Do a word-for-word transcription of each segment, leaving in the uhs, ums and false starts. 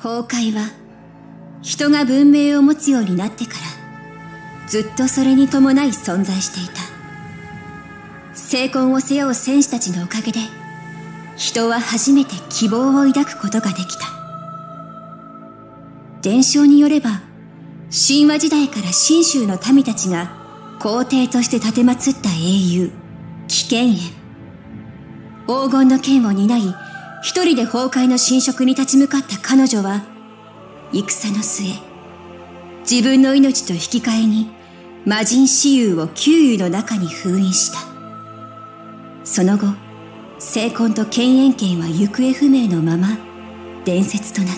崩壊は人が文明を持つようになってからずっとそれに伴い存在していた。精魂を背負う戦士たちのおかげで人は初めて希望を抱くことができた。伝承によれば神話時代から信州の民たちが皇帝として奉った英雄貴賢園。黄金の剣を担い一人で崩壊の侵食に立ち向かった彼女は戦の末自分の命と引き換えに魔人蚩尤を九幽の中に封印した。その後精魂と剣炎剣は行方不明のまま伝説となった。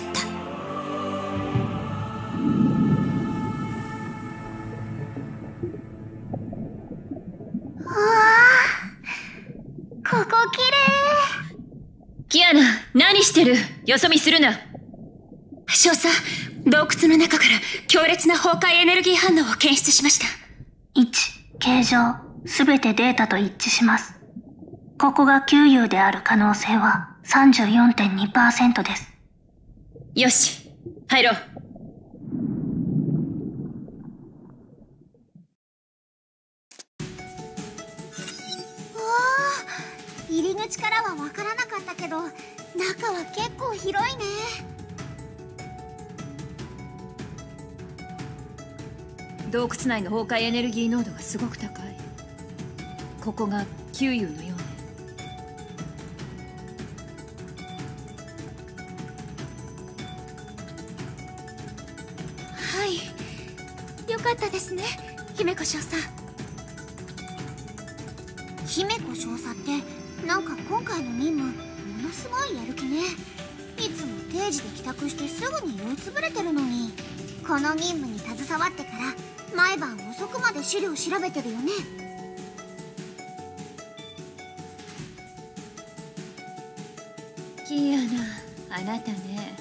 ここきれい。 キアナ、何してる？よそ見するな。 少佐、洞窟の中から強烈な崩壊エネルギー反応を検出しました。 いち、形状、すべてデータと一致します。ここが九幽である可能性は さんじゅうよんてんにパーセント です。 よし、入ろう。 入り口からは分からなかったけど中は結構広いね。 洞窟内の崩壊エネルギー濃度がすごく高い。ここが九幽のようね。 はい、よかったですね、姫子少佐。姫子少佐ってなんか今回の任務ものすごいやる気ね。いつも定時で帰宅してすぐに酔いつぶれてるのに、この任務に携わってから毎晩遅くまで資料調べてるよね。 キアナ、あなたね。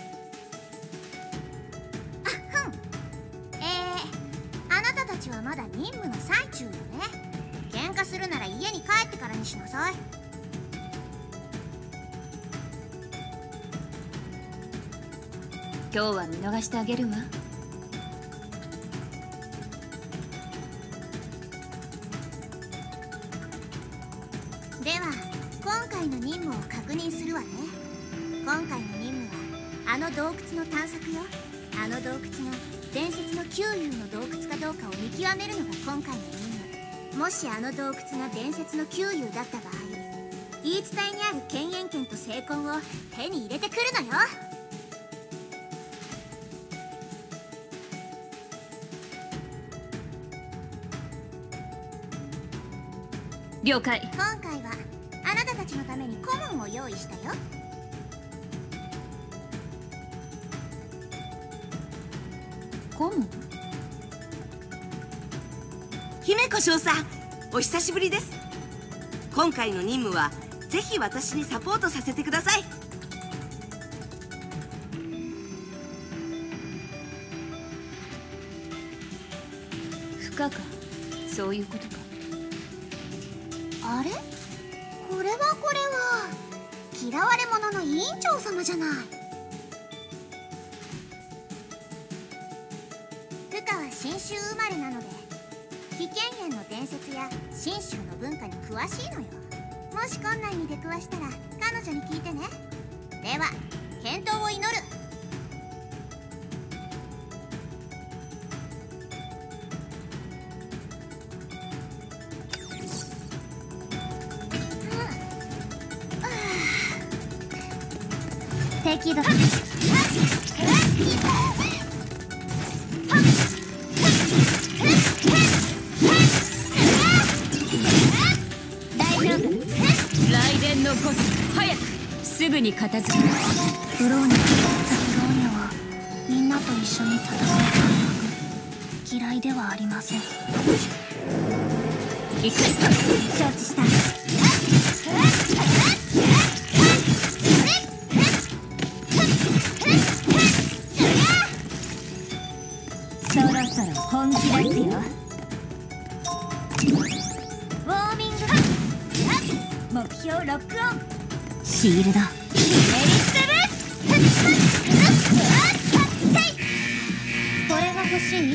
あ、ふん。えー、あなたたちはまだ任務の最中よね。喧嘩するなら家に帰ってからにしなさい。 今日は見逃してあげるわ。 では今回の任務を確認するわね。今回の任務はあの洞窟の探索よ。あの洞窟が伝説の九幽の洞窟かどうかを見極めるのが今回の任務。もしあの洞窟が伝説の九幽だった場合、言い伝えにある剣炎剣と精魂を手に入れてくるのよ。 了解。 今回はあなたたちのためにコモンを用意したよ。 コモン？ 姫子少佐、お久しぶりです。今回の任務はぜひ私にサポートさせてください。 不可か、そういうことか。 あれ？これはこれは嫌われ者の委員長様じゃない。部下は信州生まれなので貴賢園の伝説や信州の文化に詳しいのよ。もし困難に出くわしたら彼女に聞いてね。では健闘を祈る。適度。大丈夫。 雷電のゴス、早くすぐに片付ける。 ブローニャ、ザ・ブローニャはみんなと一緒に戦う感覚嫌いではありません。 行く。 承知した。 そろそろ本気ですよ。 ウォーミング。 目標ロックオン。 シールド。 エリステル。 しい？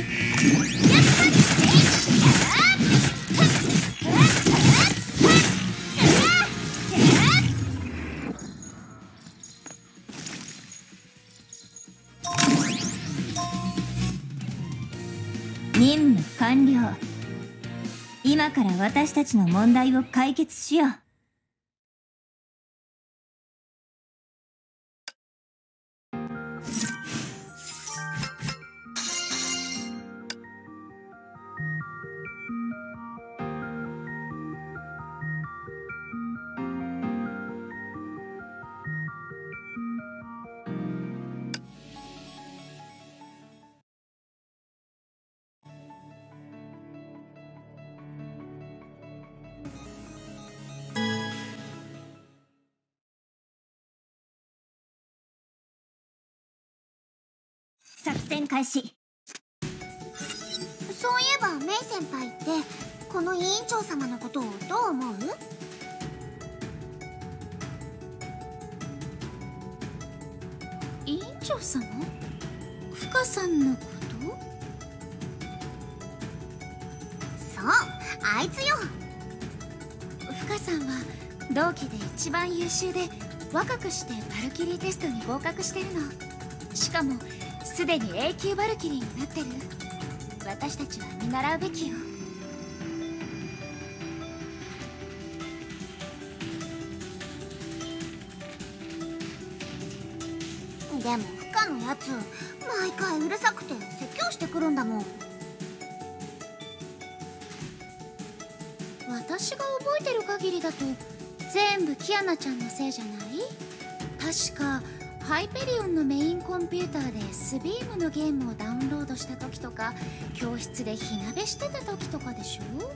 任務完了。今から私たちの問題を解決しよう。作戦開始。 そういえばメイ先輩ってこの委員長様のことをどう思う？ 委員長様？フカさんのこと？ そう、あいつよ。 フカさんは同期で一番優秀で若くしてバルキリーテストに合格してるの。しかもすでに エー 級バルキリーになってる。私たちは見習うべきよ。 でもフカのやつ毎回うるさくて説教してくるんだもん。 私が覚えてる限りだと全部キアナちゃんのせいじゃない？確かハイペリオンのメインコンピューターでスビームのゲームをダウンロードした時とか教室で火鍋してた時とかでしょ？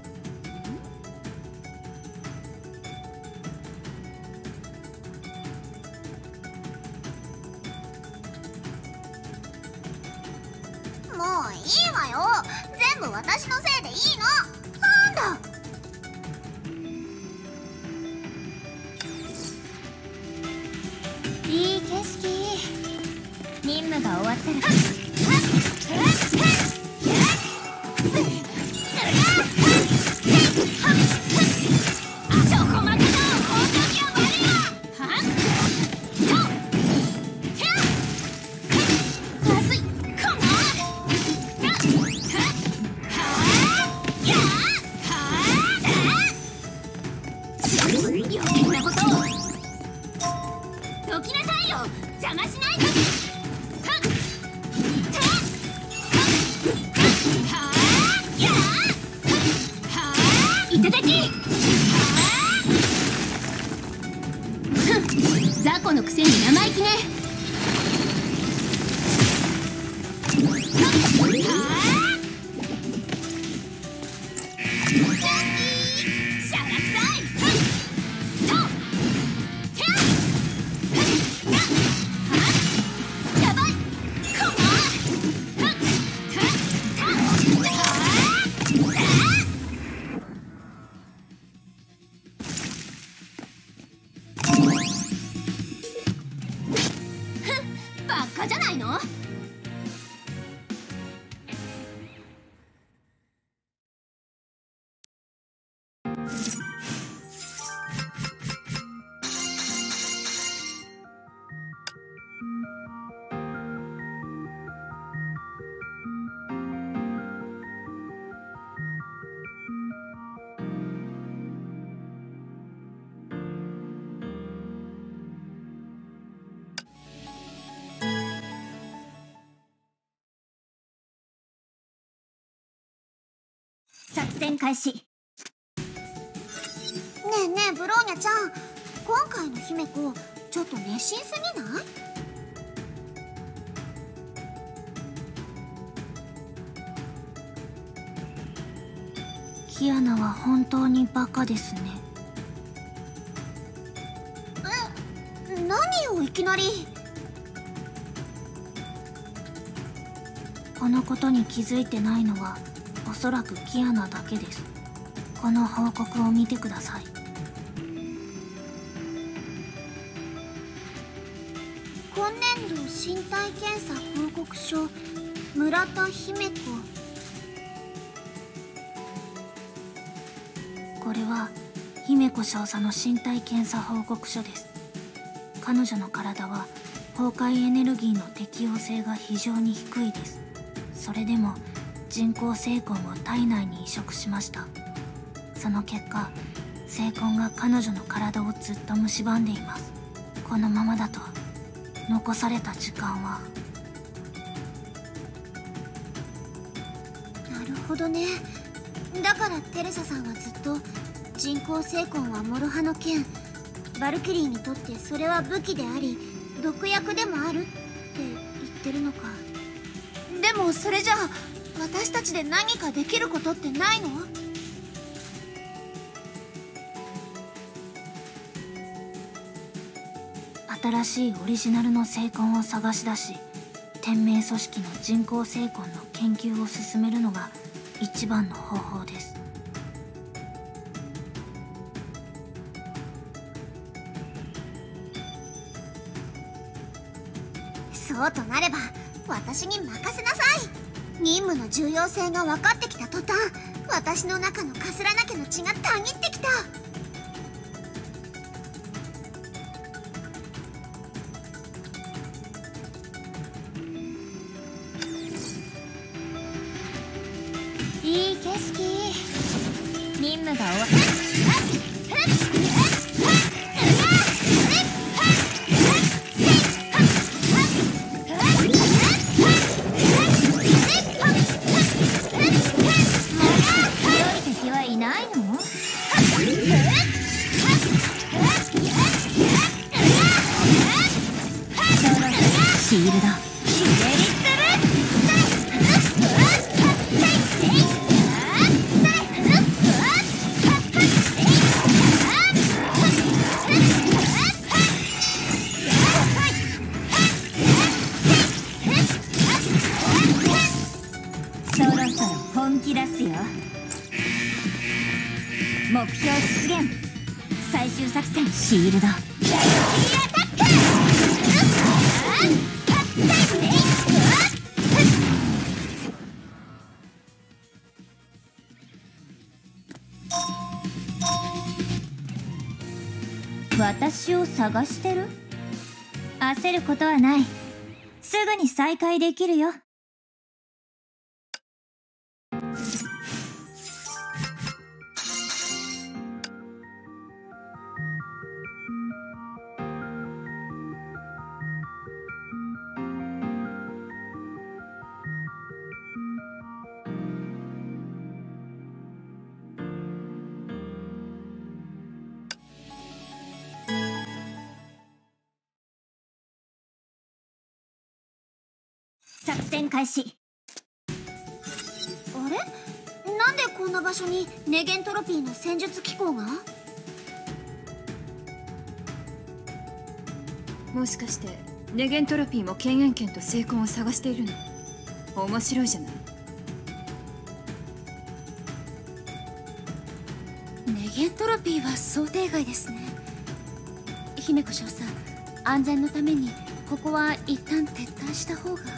もういいわよ。全部私のせいでいいの。なんだ。 いい景色。任務が終わったら雑魚のくせに生意気ね。バカじゃないの？ 作戦開始。 ねえねえブローニャちゃん、今回の姫子ちょっと熱心すぎない？ キアナは本当にバカですね。 え、何をいきなり。 このことに気づいてないのはおそらくキアナだけです。この報告を見てください。 今年度身体検査報告書村田姫子。 これは姫子少佐の身体検査報告書です。彼女の体は崩壊エネルギーの適応性が非常に低いです。それでも人工精魂を体内に移植しました。その結果、精魂が彼女の体をずっと蝕んでいます。このままだと残された時間は。 なるほどね。だからテレサさんはずっと人工精魂は諸刃の剣、バルキリーにとってそれは武器であり毒薬でもあるって言ってるのか。でもそれじゃあ私たちで何かできることってないの？ 新しいオリジナルの精魂を探し出し、天命組織の人工精魂の研究を進めるのが一番の方法です。 そうとなれば私に任せなさい。任務の重要性が分かってきた途端、私の中のカスラナ家の血がたぎってきた。 いい景色。任務が終わっシールドそろそろ本気出すよ。目標出現。最終作戦シールド私を探してる？焦ることはない。すぐに再開できるよ。作戦開始。 あれ？なんでこんな場所にネゲントロピーの戦術機構が？ もしかしてネゲントロピーも権限権と精魂を探しているの？面白いじゃない。 ネゲントロピーは想定外ですね。姫子少佐、安全のためにここは一旦撤退した方が。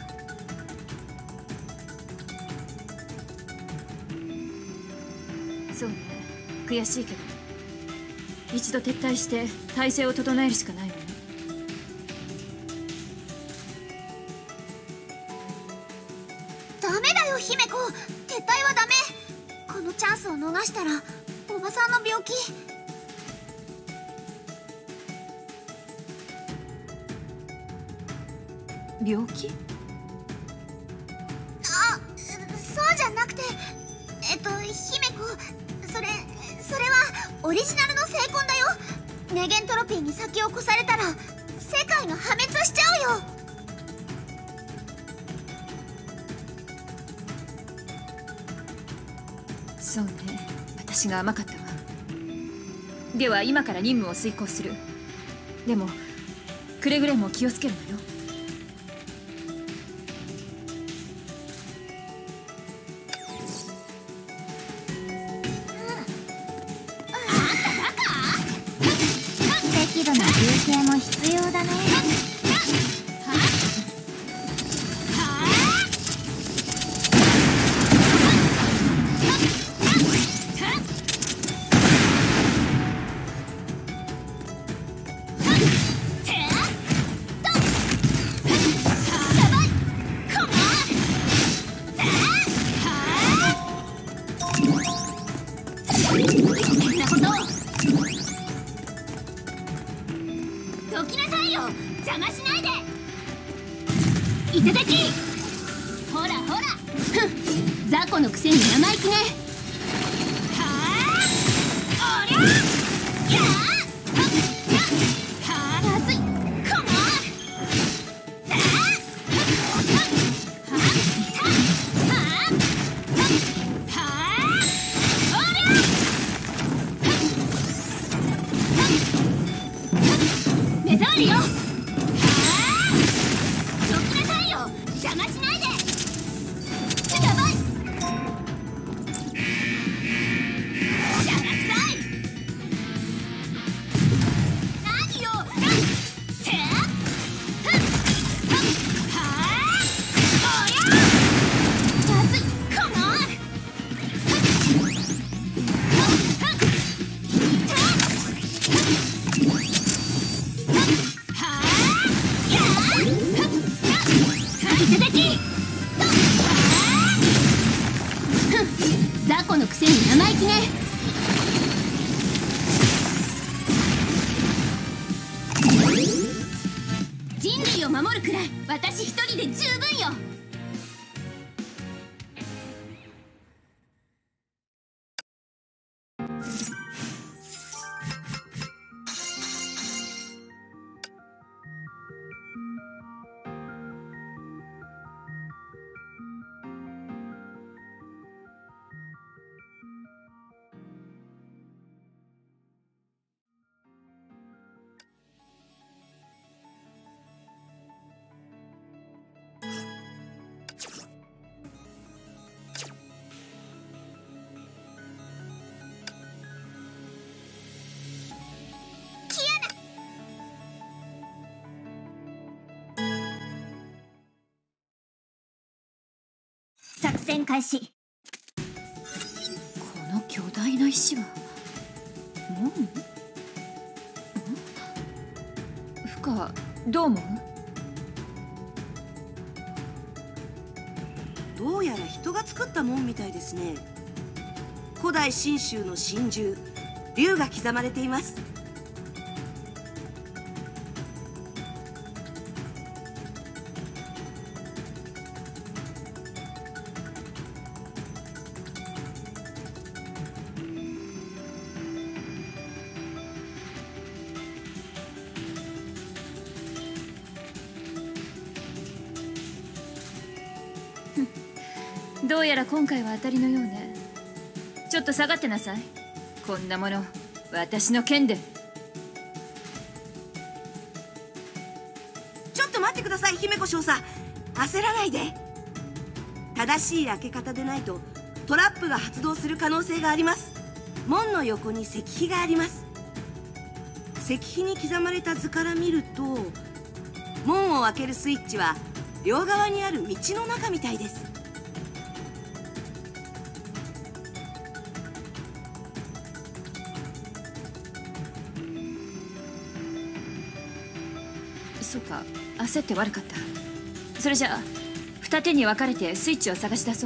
そうね、悔しいけど一度撤退して体制を整えるしかないわね。 ダメだよ姫子、撤退はダメ。このチャンスを逃したらおばさんの病気。 病気？ あ、そうじゃなくて、えっと姫子、それそれはオリジナルの精魂だよ。ネゲントロピーに先を越されたら世界が破滅しちゃうよ。 そうね、私が甘かったわ。では今から任務を遂行する。でもくれぐれも気をつけるのよ。 適度な休憩も必要だね。 雑魚のくせに生意気ね。 はあ、おりゃやあ、はずい、この目障りよ。 どきなさいよ、邪魔しないで。 やばい。 邪魔くさい。何よ、せっはあ、おりゃまずい、この雑魚のくせに生意気ね。人類を守るくらい私一人で十分よ。 作戦開始。 この巨大な石は門？ん？フカ、どう思う？ どうやら人が作った門みたいですね。古代信州の神獣竜が刻まれています。 どうやら今回は当たりのようね。ちょっと下がってなさい。こんなもの私の剣で。 ちょっと待ってください、姫子少佐。焦らないで。正しい開け方でないとトラップが発動する可能性があります。門の横に石碑があります。石碑に刻まれた図から見ると、門を開けるスイッチは両側にある道の中みたいです。 そうか、焦って悪かった。それじゃあ二手に分かれてスイッチを探し出そう。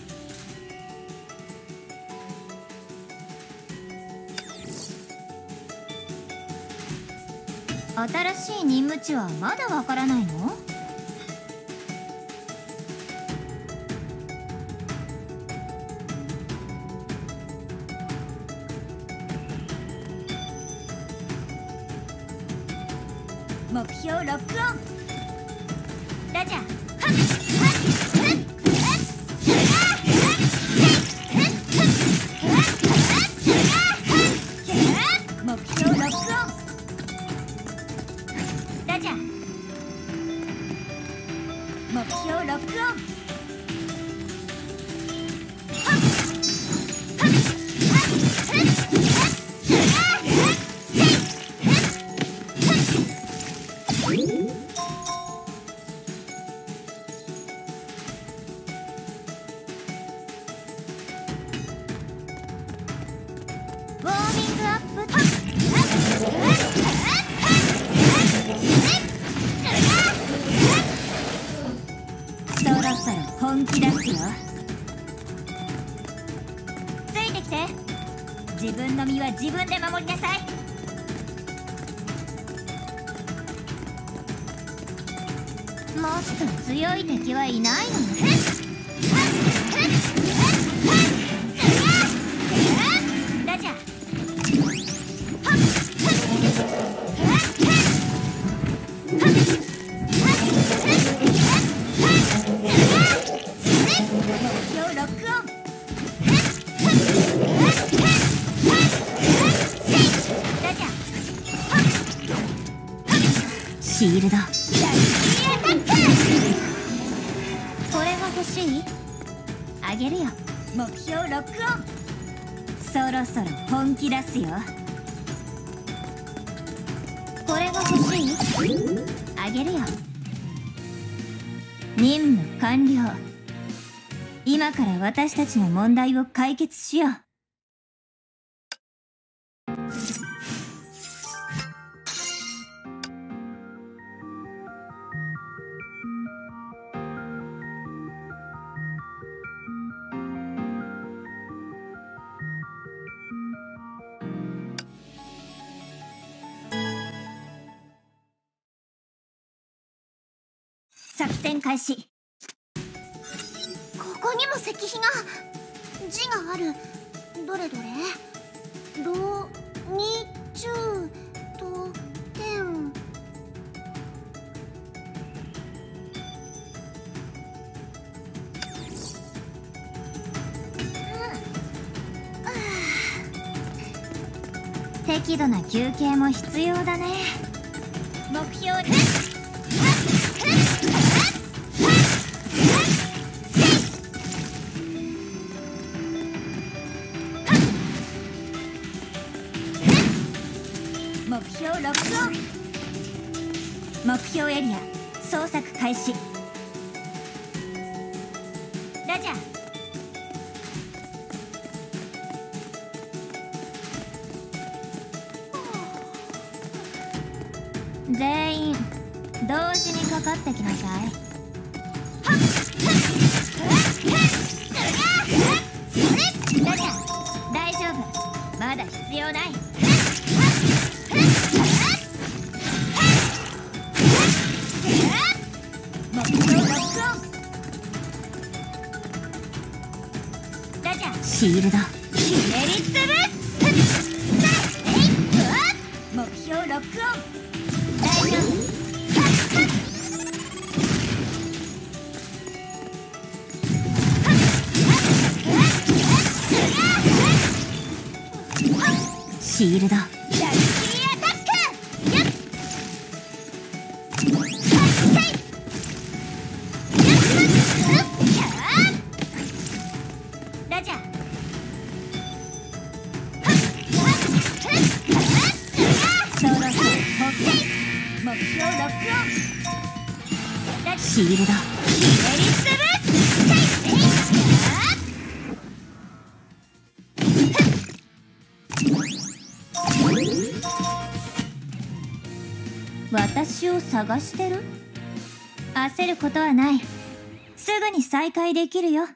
新しい任務地はまだわからないの？目標ロックオン。ラジャー。目標ロックオン。ラジャー。目標ロックオン。ウォーミングアップ。そろそろ本気出すよ。ついてきて。自分の身は自分で守りなさい。もっと強い敵はいないの？ ールド。 これが欲しい？あげるよ。 目標ロックオン。そろそろ本気出すよ。 これが欲しい？ あげるよ。任務完了。今から私たちの問題を解決しよう。作戦開始。 ここにも石碑が字がある。どれどれ？ろにちゅうとてん。 適度な休憩も必要だね。目標です。目標ロックオン。目標エリア捜索開始。ラジャー。全員同時にかかってきなさい。ラジャー、大丈夫。まだ必要ない。目標ロックオン。ラジャー、シールドひねりつぶす。目標ロックオン。大丈夫。シールド。ラジャー。そろそろ目標ロックオン。シールドひねりつぶ私を探してる？焦ることはない。すぐに再開できるよ。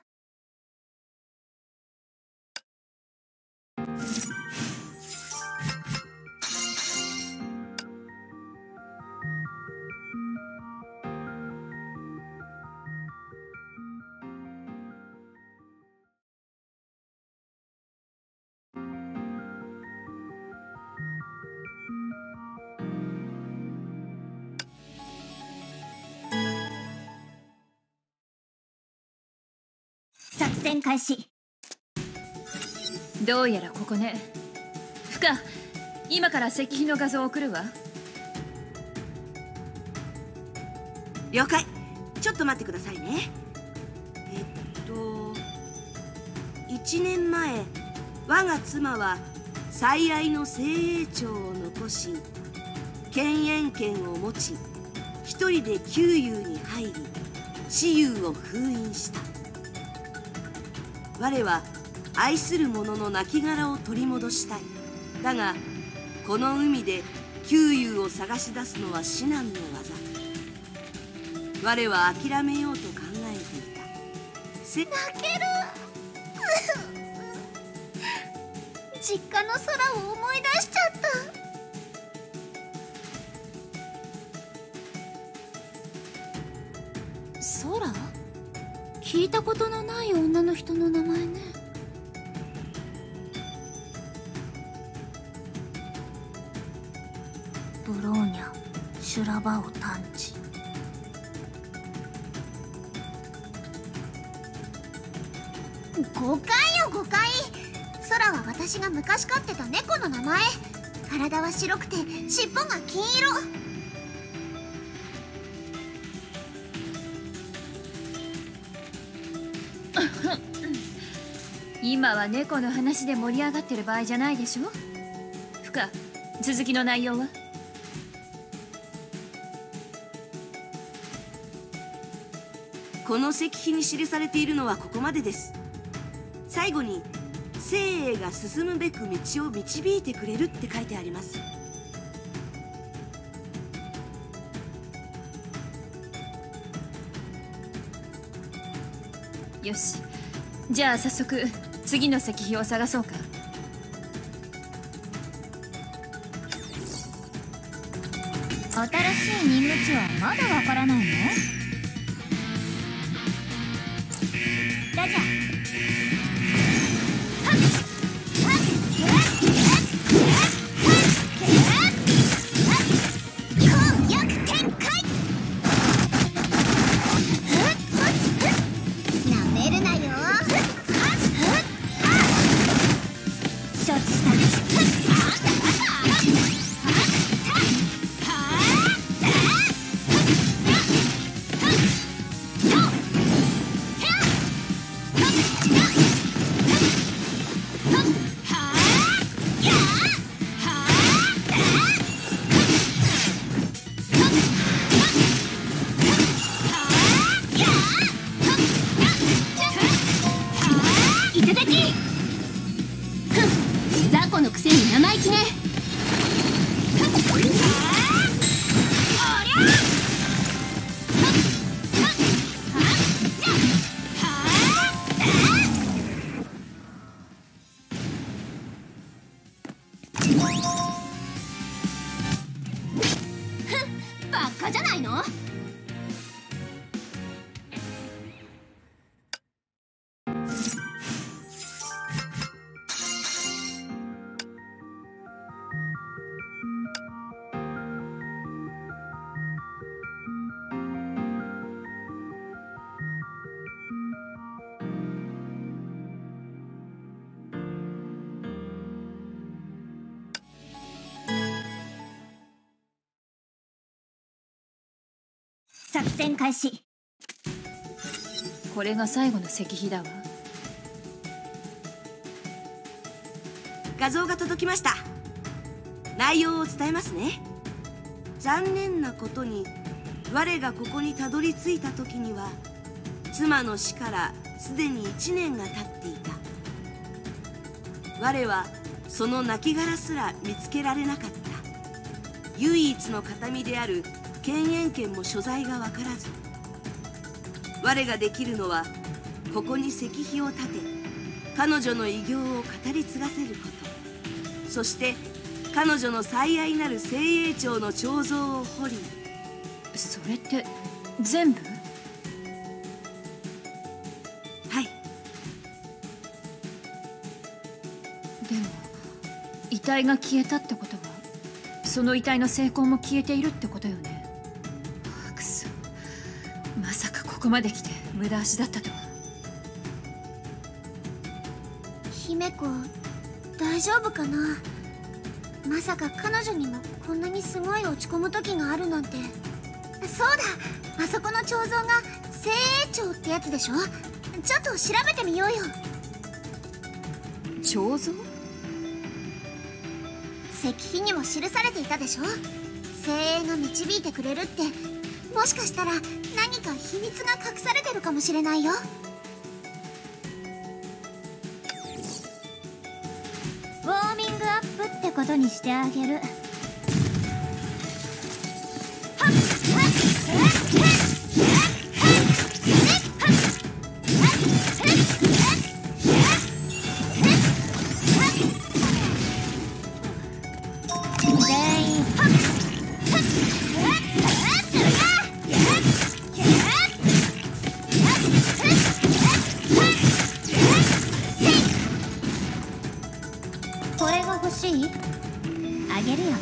作戦開始。 どうやらここね。フカ、今から石碑の画像を送るわ。 了解。ちょっと待ってくださいね。えっといちねんまえ、我が妻は最愛の精鋭長を残し、犬猿権を持ち、一人で旧友に入り、私有を封印した。我は愛する者の亡骸を取り戻したい。だがこの海で旧友を探し出すのは至難の業。我は諦めようと考えていた。せ泣ける。実家の空を思い出しちゃった。 空？聞いたことのない女の人の名前ね。 ブローニャ・シュラバオ探知。 誤解よ誤解。空は私が昔飼ってた猫の名前。体は白くて尻尾が金色。 今は猫の話で盛り上がってる場合じゃないでしょ。ふか、続きの内容は？ この石碑に記されているのはここまでです。最後に生へが進むべく道を導いてくれるって書いてあります。 よし、じゃあ早速次の石碑を探そうか。 新しい任務地はまだわからないの？ラジャー。 雑魚のくせに生意気ね。バカじゃないの？ 作戦開始。 これが最後の石碑だわ。 画像が届きました。内容を伝えますね。残念なことに我がここにたどり着いた時には妻の死からすでにいちねんが経っていた。我はその亡骸すら見つけられなかった。唯一の形見である犬猿剣も所在が分からず、我ができるのはここに石碑を立て彼女の偉業を語り継がせること、そして彼女の最愛なる精鋭長の彫像を彫り。 それって全部？ はい。 でも遺体が消えたってことはその遺体の成功も消えているってことよね。くそ、まさかここまで来て無駄足だったとは。 姫子、大丈夫かな。まさか彼女にもこんなにすごい落ち込む時があるなんて。そうだ、あそこの彫像が精鋭長ってやつでしょ。ちょっと調べてみようよ。 彫像？ 石碑にも記されていたでしょ。精鋭が導いてくれるって、もしかしたら何か秘密が隠されてるかもしれないよ。 ウォーミングアップってことにしてあげる。これが欲しい？あげるよ。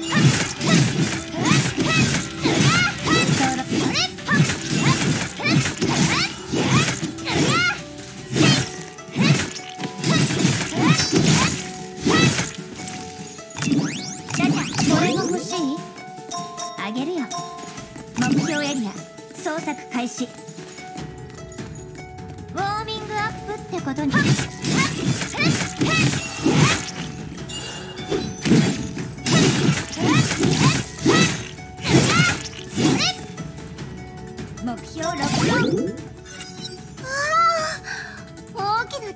これが欲しい？あげるよ。目標エリア捜索開始。ウォーミングアップってことに。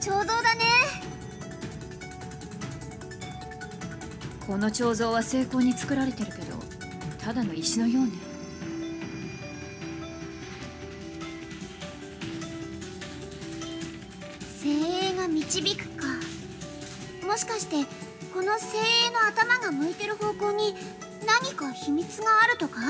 彫像だね。 この彫像は精巧に作られてるけど、ただの石のようね。 精鋭が導くか。もしかしてこの精鋭の頭が向いてる方向に何か秘密があるとか？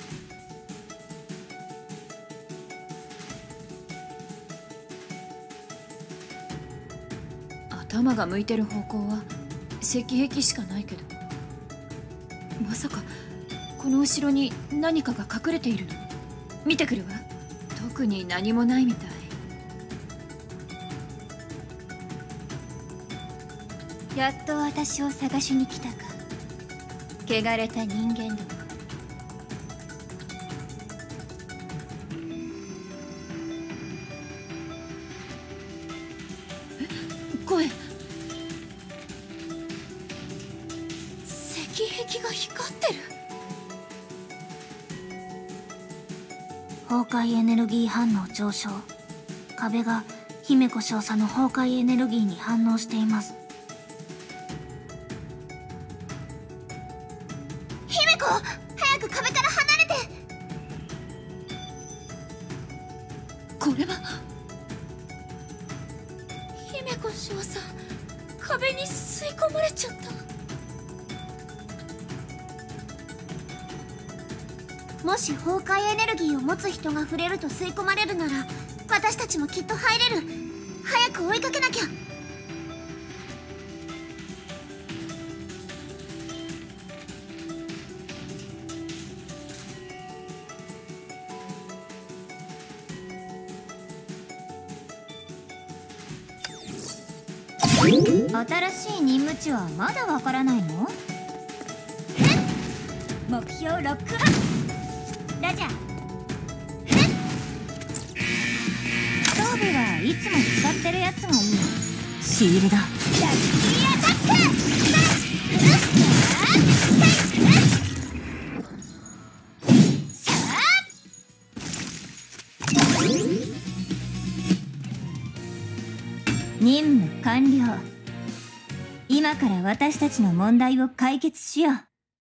頭が向いてる方向は石壁しかないけど、まさかこの後ろに何かが隠れているの？見てくるわ。特に何もないみたい。 やっと私を探しに来たか、汚れた人間ども。 声、石壁が光ってる。 崩壊エネルギー反応上昇。壁が姫子少佐の崩壊エネルギーに反応しています。 姫子、早く壁から離れて。 これは姫子少佐、壁に吸い込まれちゃった。 もし崩壊エネルギーを持つ人が触れると吸い込まれるなら、私たちもきっと入れる。早く追いかけなきゃ。 新しい任務値はまだわからないの？目標ロックアップ。ラジャー。装備はいつも使ってるやつがいい。シールド。ラッキーアタック。任務完了。今から私たちの問題を解決しよう。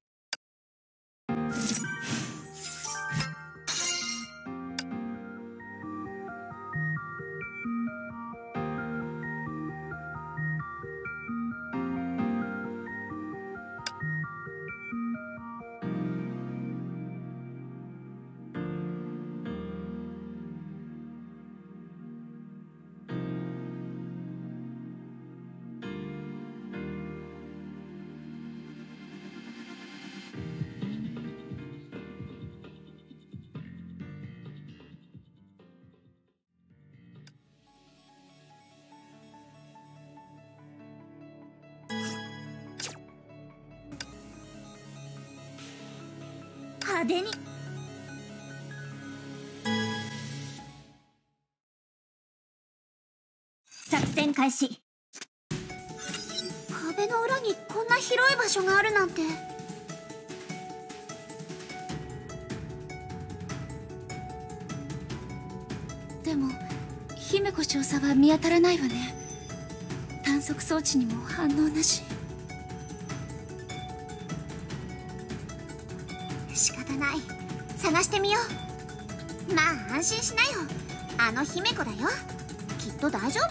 派手に。作戦開始。 壁の裏にこんな広い場所があるなんて。 でも姫子少佐は見当たらないわね。探測装置にも反応なし。 仕方ない。探してみよう。まあ安心しなよ。あの姫子だよ。きっと大丈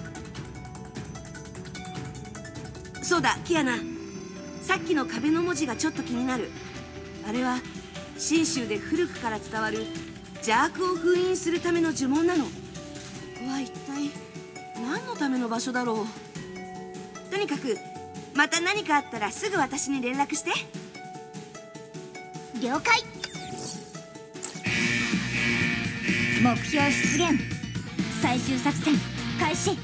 夫。 そうだ、キアナ。さっきの壁の文字がちょっと気になる。あれは信州で古くから伝わる邪悪を封印するための呪文なの。ここは一体何のための場所だろう。とにかくまた何かあったらすぐ私に連絡して。 了解。 目標出現。最終作戦開始。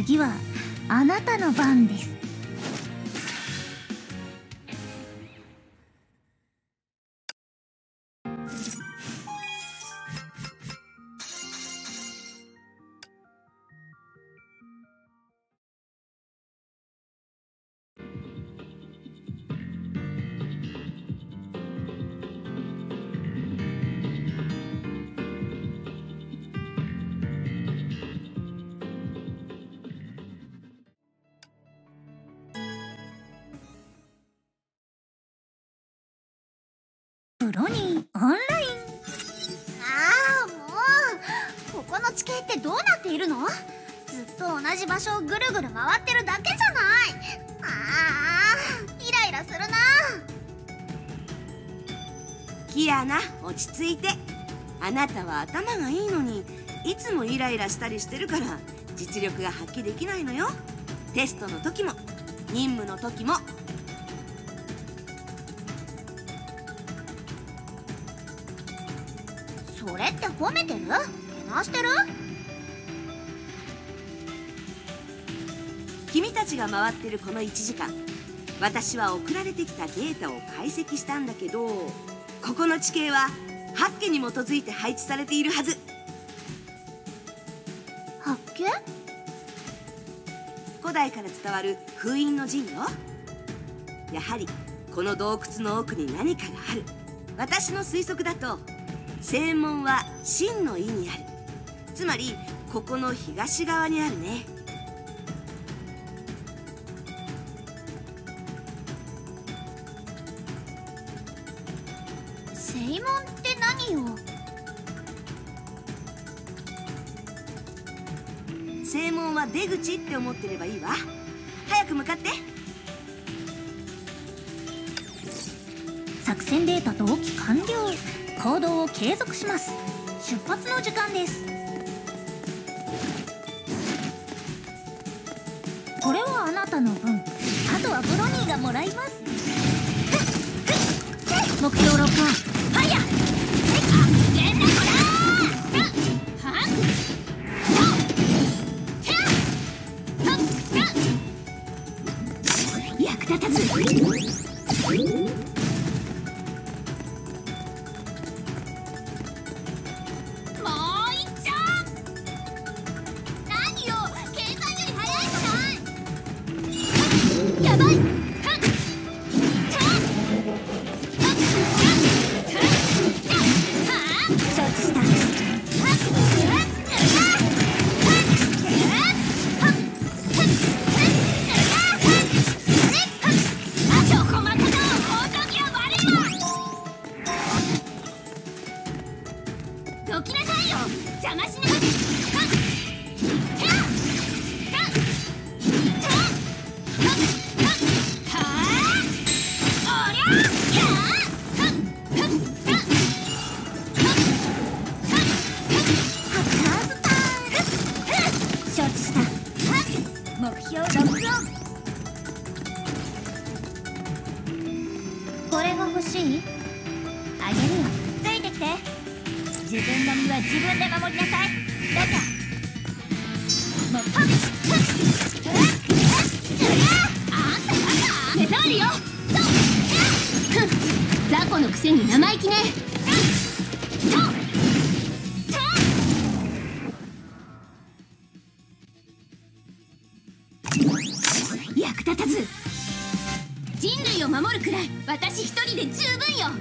次はあなたの番です。プロニーオンライン。 ああ、もうここの地形ってどうなっているの？ずっと同じ場所をぐるぐる回ってるだけじゃない。あー、イライラするな。 キアナ、落ち着いて。あなたは頭がいいのにいつもイライラしたりしてるから実力が発揮できないのよ。テストの時も任務の時も。 それって褒めてる？けなしてる？ 君たちが回ってるこのいちじかん、私は送られてきたデータを解析したんだけど、ここの地形は八家に基づいて配置されているはず。 八家？ 古代から伝わる封印の陣よ。やはりこの洞窟の奥に何かがある。私の推測だと正門は真の意にある。つまりここの東側にあるね。 正門って何よ？ 正門は出口って思ってればいいわ。早く向かって。 作戦データ同期完了。行動を継続します。出発の時間です。これはあなたの分。あとはブロニーがもらいます。目標ロックオン。ファイヤー。役立たず。これが欲しい？あげるよ。ついてきて。自分の身は自分で守りなさい。どうか。もうパッあんたバカ。目障りよ。雑魚のくせに生意気ね。役立たず。人類を守るくらい私一人で十分よ。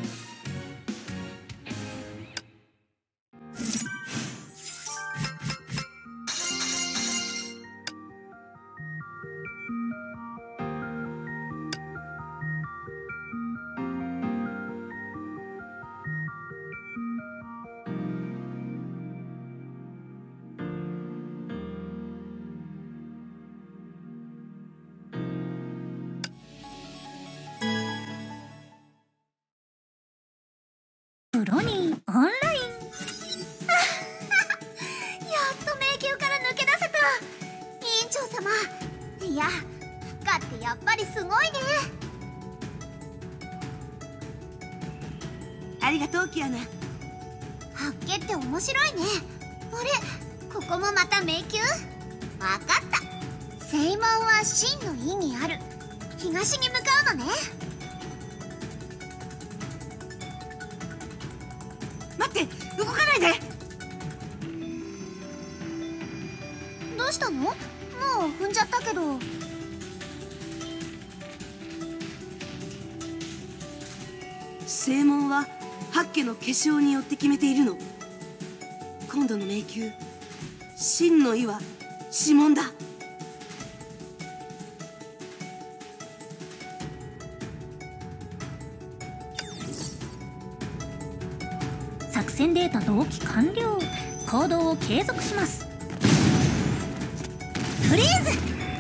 プロニーオンライン。やっと迷宮から抜け出せた。委員長様、いや、フカってやっぱりすごいね。 ありがとうキアナ。 八家って面白いね。あれ、ここもまた迷宮？ わかった。正門は真の意にある。東に向かうのね。 待って、動かないで。 どうしたの？もう踏んじゃったけど。 正門は八家の化粧によって決めているの。今度の迷宮、真の意は指紋だ。 作戦データ同期完了。行動を継続します。フリー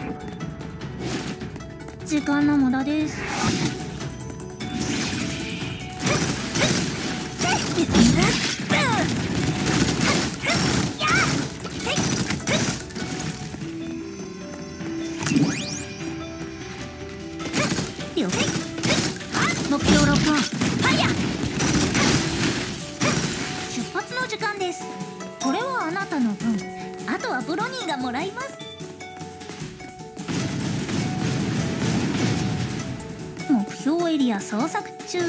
ズ。時間の無駄です。目標ロックオン。ファイヤー。出発の時間です。これはあなたの分。あとはブロニーがもらいます。目標エリア捜索中。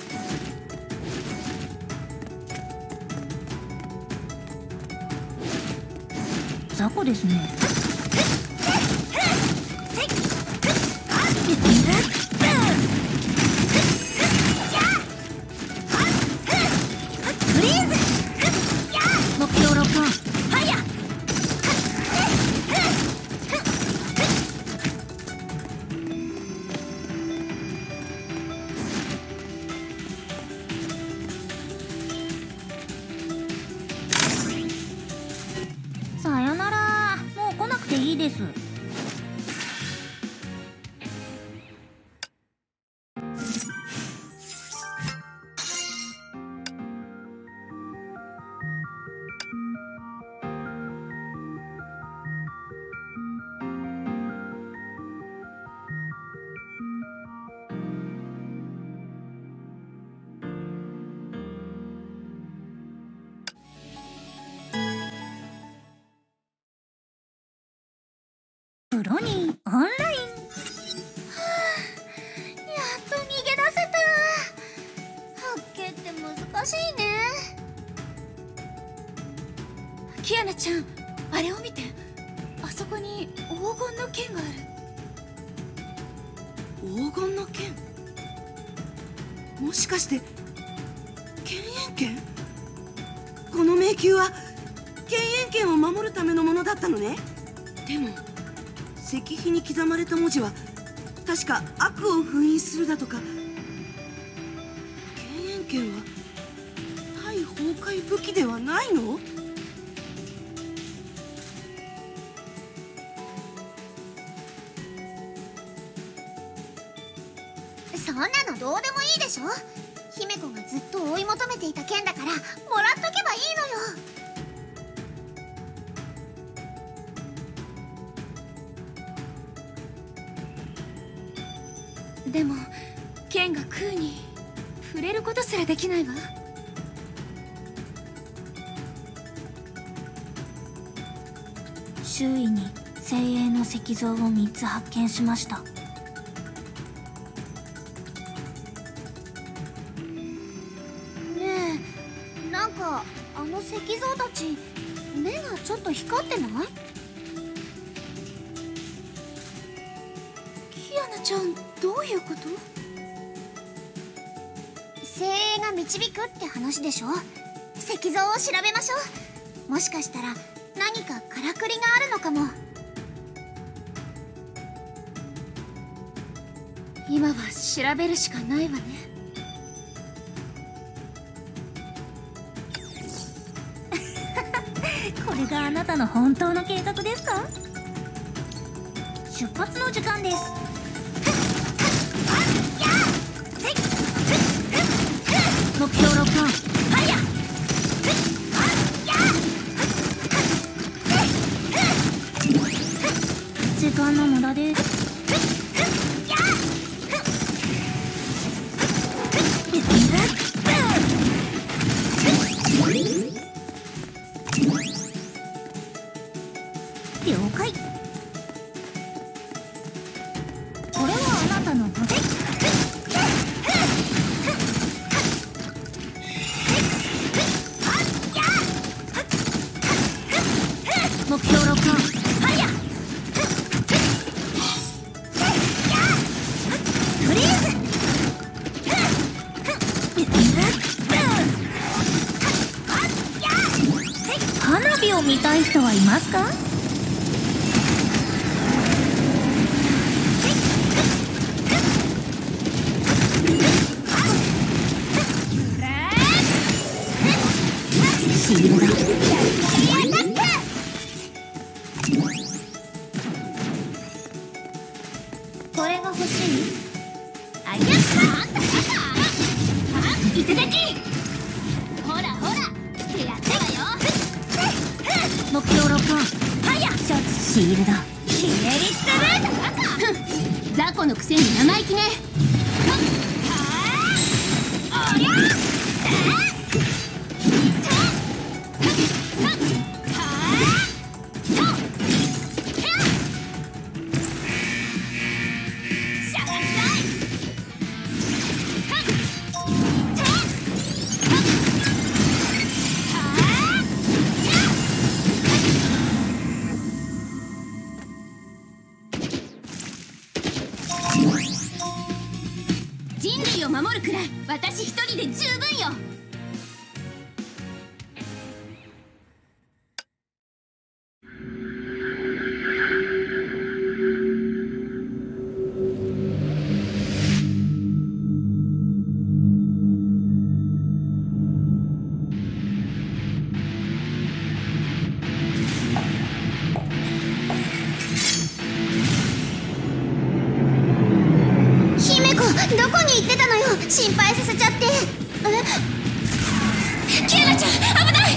雑魚ですね。さよなら。もう来なくていいです。ブロニーオンライン。はあ、やっと逃げ出せた。八家って難しいね。 キアナちゃん、あれを見て。あそこに黄金の剣がある。 黄金の剣、もしかして剣炎剣。この迷宮は剣炎剣を守るためのものだったのね。でも石碑に刻まれた文字は確か悪を封印するだとか。剣炎剣は対崩壊武器ではないの？ そんなのどうでもいいでしょ。姫子がずっと追い求めていた剣だからもらっとけばいいのよ。 でも剣が空に触れることすらできないわ。 周囲に精鋭の石像をみっつ発見しました。 ねえ、なんかあの石像たち目がちょっと光ってない？ キアナちゃん、どういうこと？ 精鋭が導くって話でしょ。石像を調べましょう。もしかしたら何かからくりがあるのかも。 今は調べるしかないわね。 これがあなたの本当の計画ですか？出発の時間です。目標ロックオン。ファイヤー。時間の無駄です。了解。 花火を見たい人はいますか？シールドだ。これが欲しい？あ、やった！あんたバカ！いただき！ほらほら来てやったわよ。目標ロックオン。はやシャツシールド。ひねりする！バカ！雑魚のくせに生意気ね。はあ！おりゃ！人類を守るくらい私一人で十分よ。 どこに行ってたのよ。心配させちゃって。え、キアナちゃん危ない。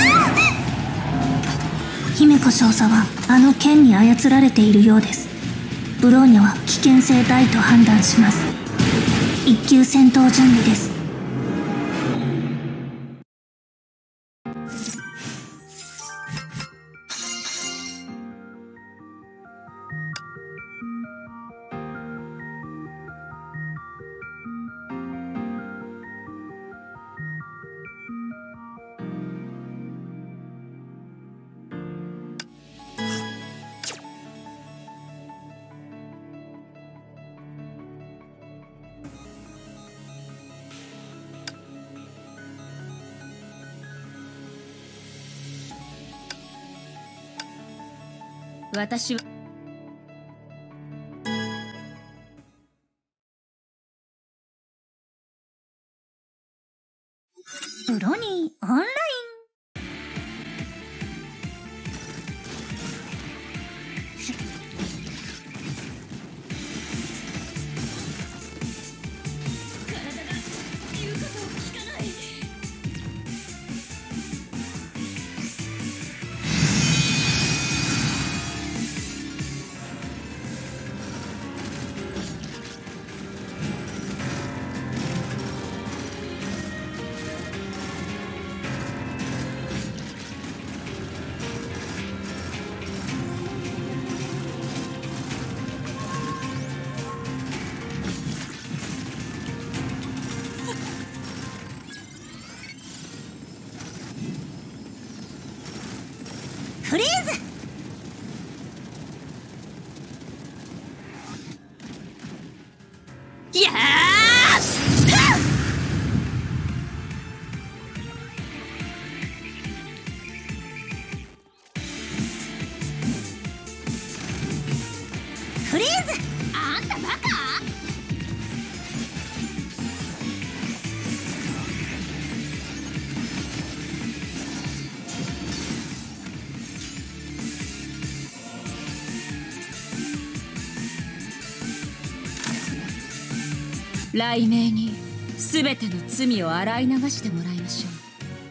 姫子少佐はあの剣に操られているようです。ブローニャは危険性大と判断します。一級戦闘準備です。 私はブロニーオンライン。 フリーズ。 いやーフリーズ。あんたバカ。 雷鳴に全ての罪を洗い流してもらいましょう。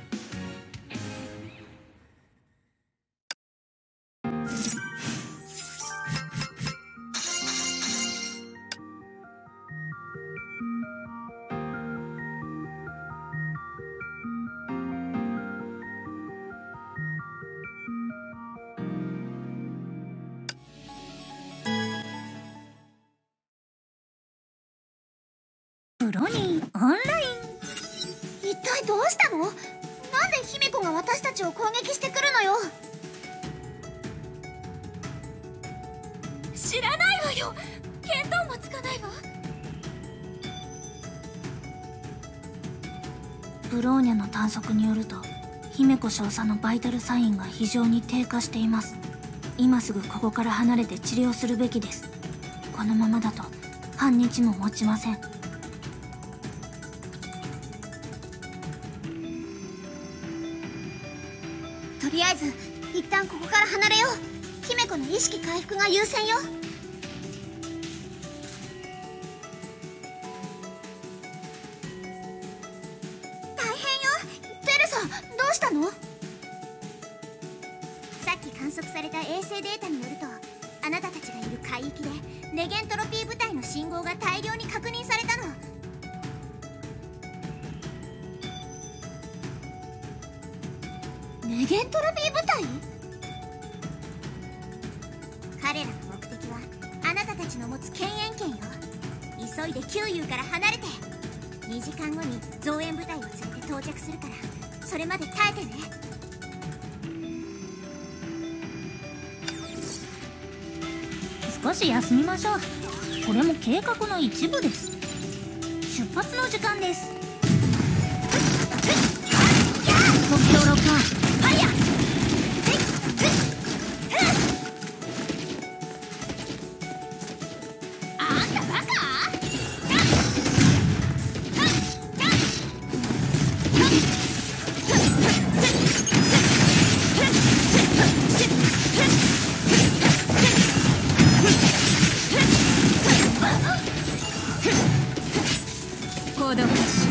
ブロニーオンライン。 一体どうしたの？なんで姫子が私たちを攻撃してくるのよ。 知らないわよ。見当もつかないわ。 ブローニャの探索によると姫子少佐のバイタルサインが非常に低下しています。今すぐここから離れて治療するべきです。このままだと半日も持ちません。 とりあえず一旦ここから離れよう。姫子の意識回復が優先よ。大変よ。テレサ、どうしたの？さっき観測された衛星データによると、あなたたちがいる海域でネゲントロピー部隊の信号が大量に確認されたの。ネゲントロピー部隊？彼らの目的はあなたたちの持つ権限権よ。急いで旧友から離れて。にじかんごに増援部隊を連れて到着するから、それまで耐えてね。 少し休みましょう。これも計画の一部です。出発の時間です。特徴ロックオン。ファイヤー。あんたバカ？ 行動開始。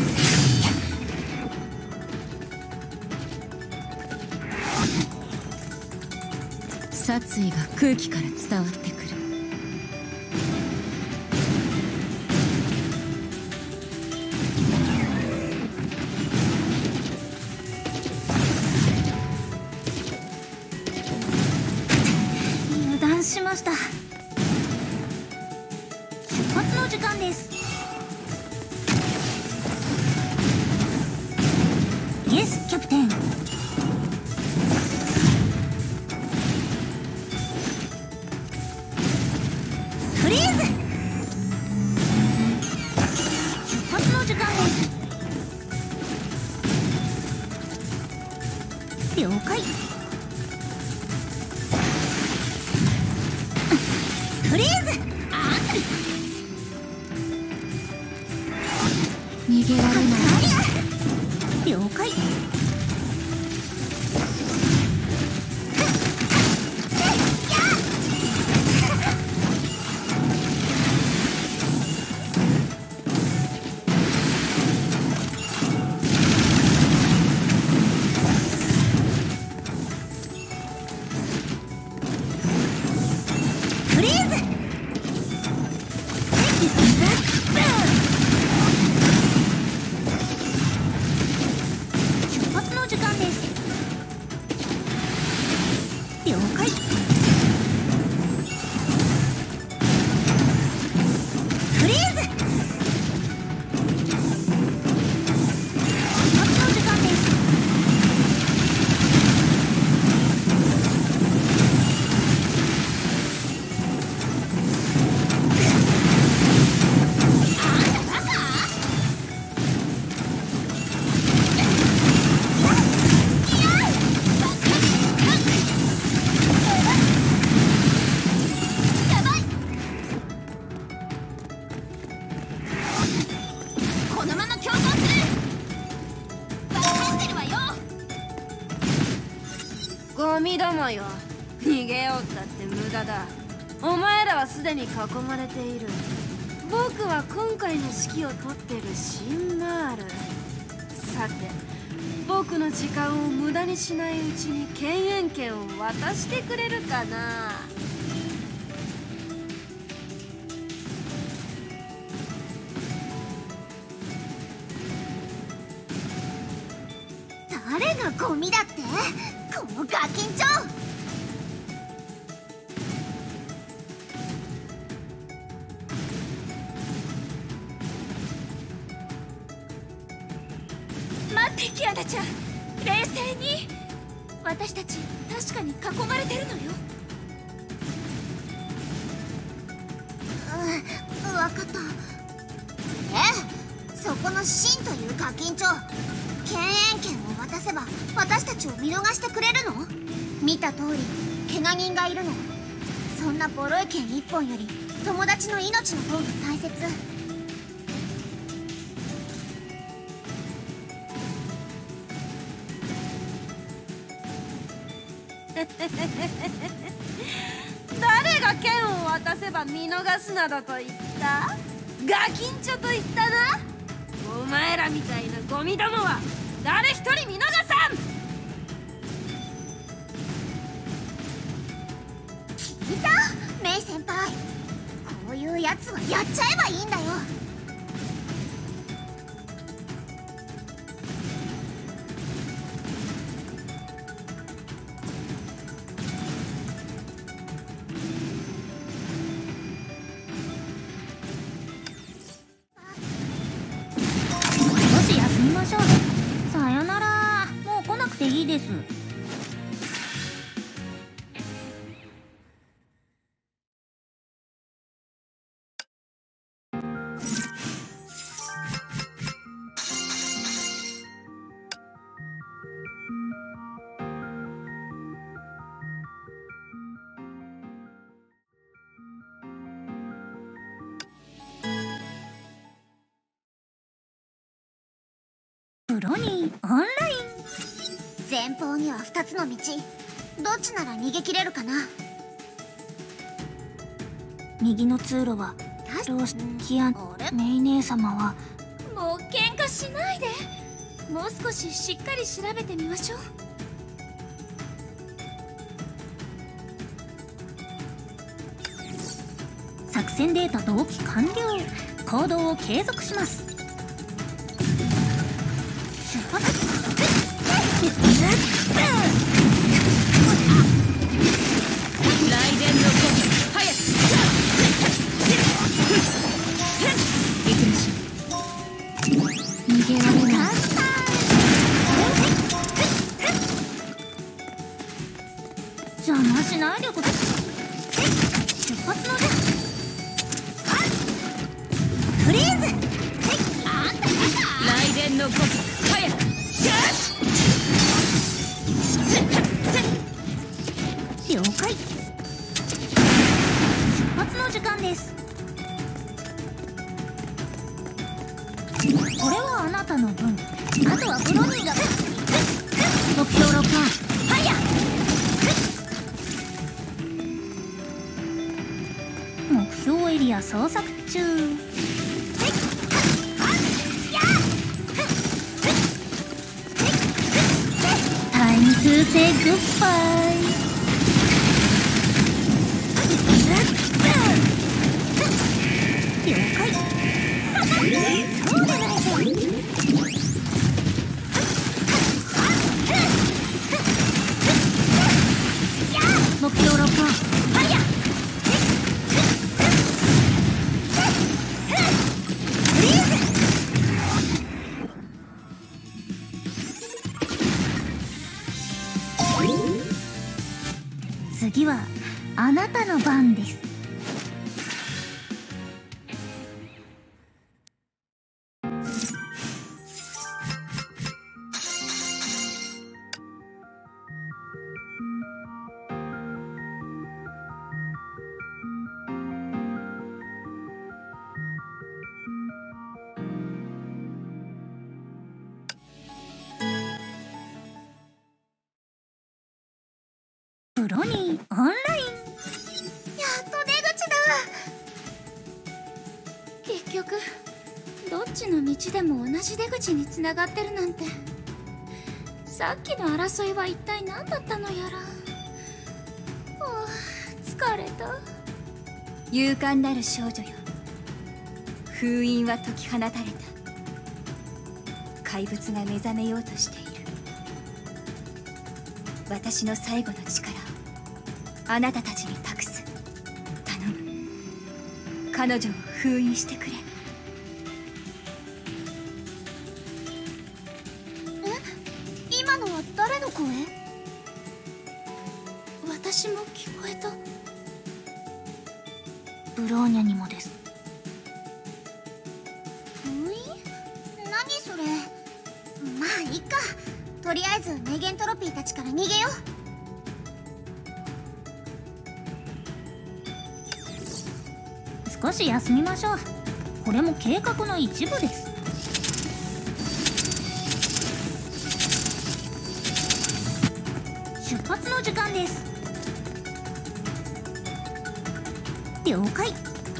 殺意が空気から伝わってくる。 油断しました。出発の時間です。イエスキャプテン。フリーズ。出発の時間です。了解。フリーズ。あんた逃げられない。 了解。 フリーズ。 出発の時間です。了解。 フリーズ。 出発の時間です。 このまま競争する。分かってるわよ。 ゴミどもよ、逃げようったって無駄だ。お前らはすでに囲まれている。僕は今回の指揮を執ってるシンマール。さて、僕の時間を無駄にしないうちに権限権を渡してくれるかな。 誰がゴミだって？このガキンチョ！ 待ってキアナちゃん、冷静に。私たち確かに囲まれてるのよ。 うん、分かった。え、そこのシンというガキンチョ、 犬猿剣を渡せば私たちを見逃してくれるの？見た通り怪我人がいるの。そんなボロい剣一本より友達の命の方が大切。 誰が剣を渡せば見逃すなどと言った？ガキンチョと言ったな。お前らみたいなゴミどもは誰一人見逃さん。 聞いた？メイ先輩、こういうやつはやっちゃえばいいんだよ。 少し休みましょう。さよなら。もう来なくていいです。プロニーオンライン。 前方にはふたつの道、どっちなら逃げ切れるかな？ 右の通路はロースキアン。メイ姉様はもう喧嘩しないで。もう少ししっかり調べてみましょう。 作戦データ同期完了。行動を継続します。出発。 雷電の攻撃早く。いきましょう。逃げられない。 邪魔しないでください。出発のです。 フリーズ。 雷電の攻撃早く。 了解。出発の時間です。これはあなたの分。あとはブロニーが。目標ロックオン。ファイヤー。目標エリア捜索中。タイムトゥーセイグッバイ。了解。そうでないと。目標ロックオン。ファイヤー。フリーズ。次はあなたの番です。プロニーオンライン。 やっと出口だ。 結局どっちの道でも同じ出口につながってるなんて。さっきの争いは一体何だったのやら。はあ、疲れた。 勇敢なる少女よ、封印は解き放たれた。怪物が目覚めようとしている。私の最後の力をあなたたちに託す。頼む、彼女を封印してくれ。 え、今のは誰の声？ 私も聞こえた。 ブローニャにもです。 封印？何それ。まあいっか。とりあえずネゲントロピーたちから逃げよう。少し休みましょう。これも計画の一部です。出発の時間です。了解。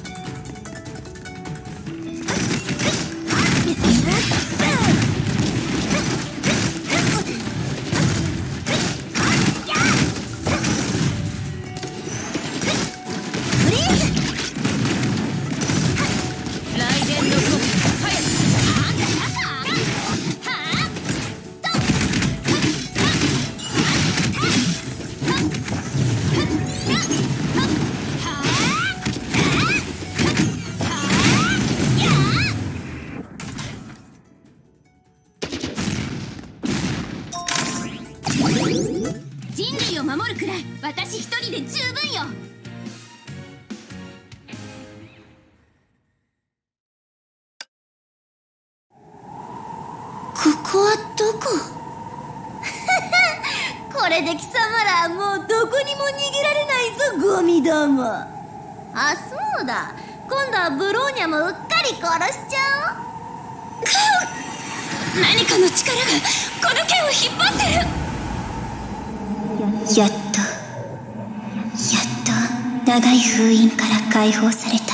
人類を守るくらい私一人で十分よ。 ここはどここれで貴様らもうどこにも逃げられないぞ、ゴミども。あ、そうだ、今度はブローニャもうっかり殺しちゃおう。 何かの力がこの剣を引っ張ってる。やっとやっと長い封印から解放された。